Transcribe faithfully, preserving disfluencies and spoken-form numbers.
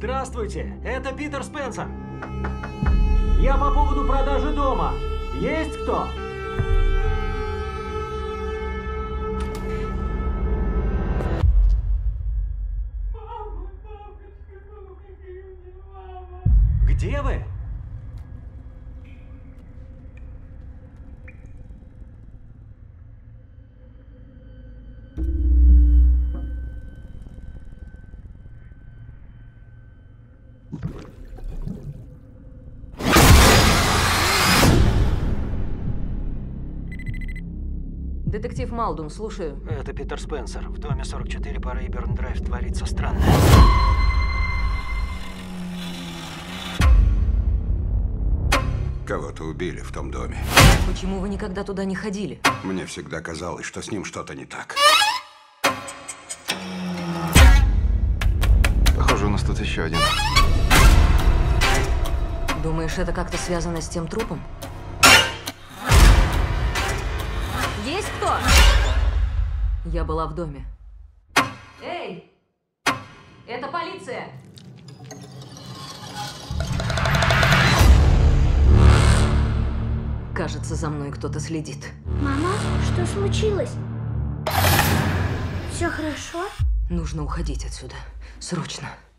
Здравствуйте, это Питер Спенсер. Я по поводу продажи дома. Есть кто? Где вы? Детектив Малдун, слушаю. Это Питер Спенсер. В доме сорок четыре по Рейберн Драйв творится странное. Кого-то убили в том доме. Почему вы никогда туда не ходили? Мне всегда казалось, что с ним что-то не так. Похоже, у нас тут еще один. Думаешь, это как-то связано с тем трупом? Есть кто? Я была в доме. Эй! Это полиция! Кажется, за мной кто-то следит. Мама, что случилось? Все хорошо? Нужно уходить отсюда. Срочно.